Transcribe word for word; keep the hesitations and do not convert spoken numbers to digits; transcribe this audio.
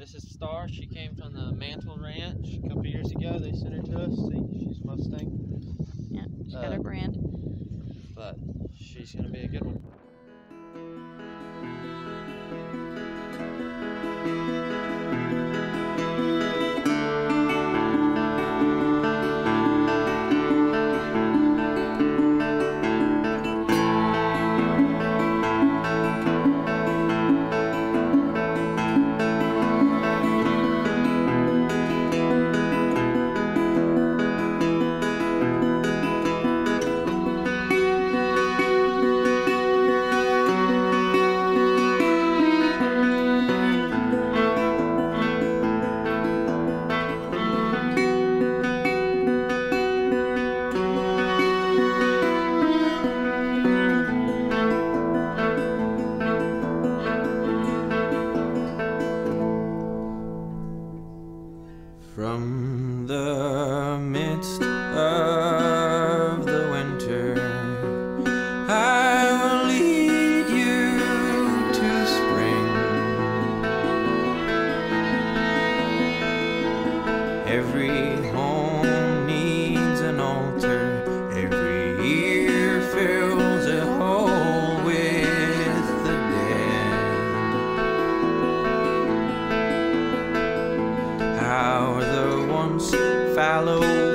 This is Star. She came from the Mantle Ranch a couple years ago. They sent her to us. See, she's Mustang. Yeah, she's Uh, got her brand. But she's going to be a good one. From the midst of the winter, I will lead you to spring. Every home needs an altar, every ear fills a hole with the dead. How the once fallow